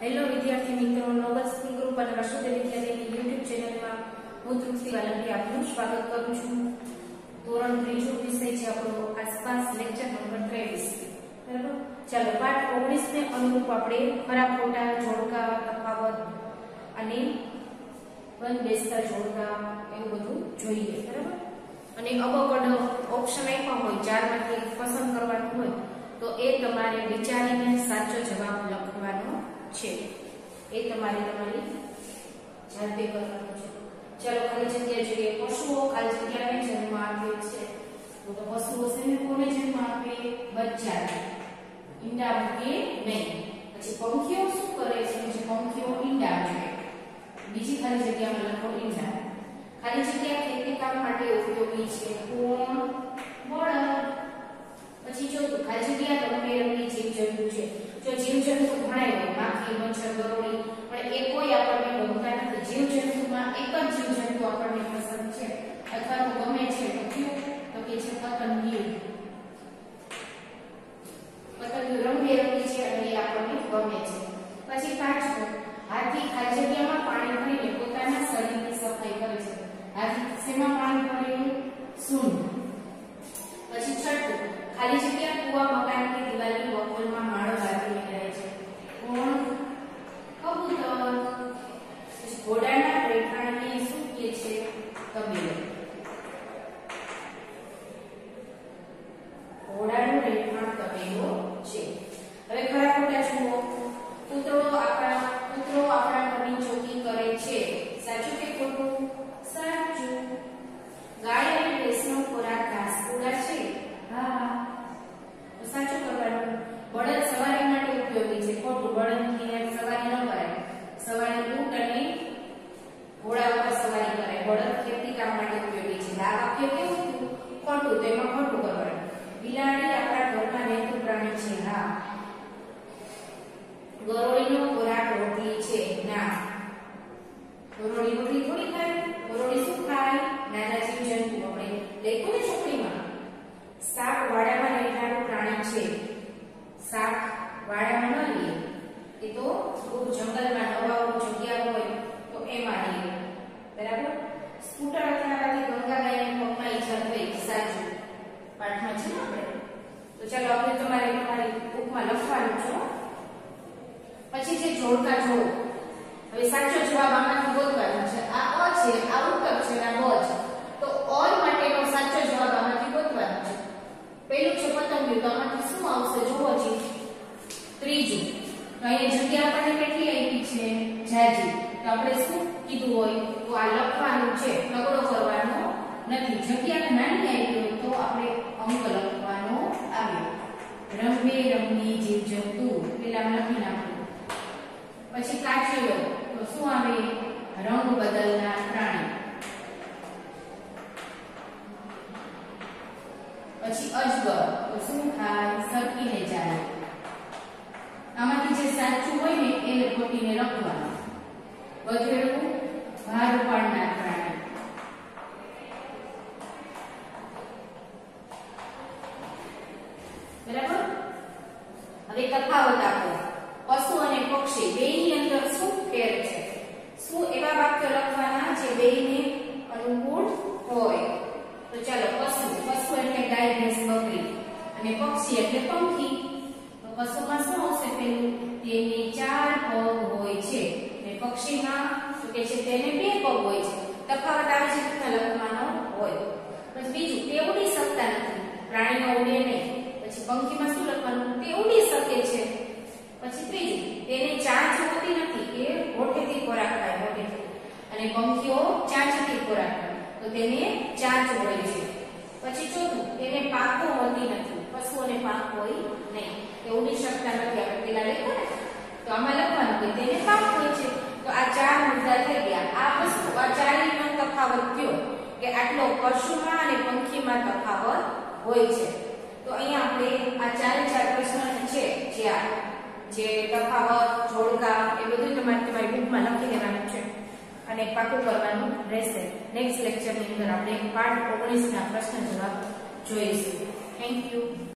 Hello વિદ્યાર્થી મિત્રો, Nobel school group અને વાસુદેવ વિદ્યાલયની YouTube ચેનલમાં હું તૃપ્તિ વાલંબી આપનું સ્વાગત કરું છું. ધોરણ 3 વિષય છે આપણો આસપાસ, લેક્ચર નંબર 23. બરાબર, ચાલો પાઠ 19 ને અનુરૂપ આપણે ખરા ખોટા, જોડકા, તફાવત અને બંધ બેસતા જોડકા એવું બધું જોઈએ. બરાબર, અને અબકડ ઓપ્શન આપ્યા હોય, ચારમાંથી એક પસંદ કરવાનું હોય તો એ તમારે વિચારીને સાચો જવાબ લખવાનો છે. એ તમારે તમારી જાતે કરવાનું છે. ચાલો ખાલી જગ્યા જોઈએ. પશુઓ ખાલી જગ્યાને જન્મ આપે છે, તો પશુઓ શેને કોને જન્મ આપે? બચ્ચાને. ઈંડા મૂકે નહીં. પછી પંખીઓ શું કરે છે? જે પંખીઓ ઈંડા મૂકે. બીજી ખાલી જગ્યામાં લખો ઈંડા. ખાલી જગ્યા ખેતી કામ માટે ઉપયોગી છે. કોણ? બળદ. પછી જો ખાલી જગ્યા રંગબેરંગી જીવજંતુ છે. જો જીવજંતુ ઘણા હોય, માખી, મચ્છર, ગરોળી, પણ એ કોઈ આપણને ગમતા નથી. જીવજંતુમાં એક જ જીવજંતુ આપણને પસંદ છે અથવા તો ગમે છે, તો કયું? તો કે છે પતંગિયું. પતંગિયું રંગબેરંગી છે અને એ આપણને ગમે છે. પછી પાંચમું, હાથી ખાલી જગ્યામાં પાણી ભરીને પોતાના શરીરની સફાઈ કરે છે. હાથી શેમાં પાણી ભરે? સૂંઢ. પછી છઠ્ઠું, ખાલી જગ્યા કુવા, મકાનની દિવાલની બખોલમાં માળો બાંધીને રહે છે. કોણ? કબૂતર. ઘોડાના રહેઠાણને શું કહે છે? તબેલો. ઘોડાનું રહેઠાણ તબેલો છે. હવે ખરા ખોટા જુઓ. કૂતરો આપણા ઘરની ચોકી કરે છે. સાચું કે ખોટું? સાચું. ગાય અને ભેંસનો ખોરાક ઘાસપૂડા છે. હા, તો સાચું કરવાનું. બળદ સવારી માટે ઉપયોગી છે. ખોટું. બળદની સવારી ન કરાય. સવારી ઊંટ અને ઘોડા ઉપર સવારી કરાય. બળદ ખેતી કામ માટે ઉપયોગી છે. આ વાક્ય કેવું હતું? ખોટું. તો એમાં ખોટું કરવાનું. બિલાડી આપણા ઘરમાં રહેતું પ્રાણી છે. હા. ગરોળીનો ખોરાક રોટલી છે. ના, ગરોળી રોટલી થોડી ખાય. ગરોળી શું ખાય? નાના જીવજંતુ. આપણે લેખો ને ચોપડીમાં. સાપ વાડામાં રહેનારું પ્રાણી છે. સાપ વાડામાં ન રહે, એ તો ખૂબ જંગલમાં નવા જગ્યા હોય તો એમાં રહે. બરાબર. સ્કૂટર અથડાવાથી ગંગા ગાયને પગમાં ઈજા થઈ. સાચું. પાઠમાં છે ને આપણે. તો ચાલો આપણે તમારી બુકમાં લખવાનું છે. પછી છે જોડકા જોડો. હવે સાચો જવાબ આમાંથી ગોતવાનો છે. આ અ છે, આ ઉત્તર છે, આ બ છે. તો ઓલ માટેનો સાચો જવાબ આમાંથી ગોતવાનો છે. પહેલું છે પતંગિયું. તો આમાંથી શું આવશે? જોવો જી. ત્રીજું, તો અહીંયા જગ્યા આપણને કેટલી આપી છે? જાજી. તો આપણે શું કીધું હોય? તો આ લખવાનું છે, તગડો કરવાનો નથી. જગ્યા નાની આપી હોય તો આપણે અંક લખવાનો આવ્યો. રંગબેરંગી જીવજંતુ પેલા લખી નાખ્યું. પછી કાચીડો, તો શું આવે? રંગ બદલનાર પ્રાણી. પછી અજગર, તો શું થાય? સરકીને ચાલે. આમાંથી જે સાચું હોય ને એને ગોતીને લખવાનું. ગધેડું ભાર ઉપાડનાર પ્રાણી. બરાબર. હવે તફાવત આપો. પશુ અને પક્ષી બેયની અંદર શું ફેર છે? શું એવા વાક્ય લખવાના જે બેયને અનુકૂળ હોય? તો ચાલો, પશુ એટલે ગાય, ભેંસ, બકરી, અને પક્ષી એટલે પંખી. તો પશુમાં શું આવશે? પેલું, તેને 4 પગ હોય છે. અને પક્ષીમાં શું કે છે? તેને 2 પગ હોય છે. તફાવત આવી રીતે લખવાનો હોય. પછી બીજું, તે ઉડી શકતા નથી. પ્રાણીઓ ઉડે નહીં. પછી પંખીમાં શું લખવાનું? તે ઉડી શકે છે. પછી ત્રીજું, તેને ચાંચ હોતી નથી. એ હોઠેથી ખોરાક ખાય, હોઠેથી. અને પંખીઓ ચાંચથી ખોરાક ખાય, તો તેને ચાંચ હોય છે. પછી ચોથું, તેને પાંખો હોતી નથી. પશુઓને પાંખ હોય નહીં. તે ઉડી શકતા નથી. આપણે પેલા લખ્યું ને, તો આમાં લખવાનું કે તેને પાંખ હોય છે. તો આ 4 મુદ્દા થઈ ગયા. આ વસ્તુ, આ ચારેયનો તફાવત થયો કે આટલો પશુમાં અને પંખીમાં તફાવત હોય છે. તો અહીંયા આપણે આ 4 પ્રશ્નો છે જે તફાવત, જોડકા, એ બધું તમારી બુકમાં લખી દેવાનું છે અને પાકું કરવાનું રહેશે. નેક્સ્ટ લેક્ચરની અંદર આપણે પાઠ 19 ના પ્રશ્ન જવાબ જોઈશું. Thank you.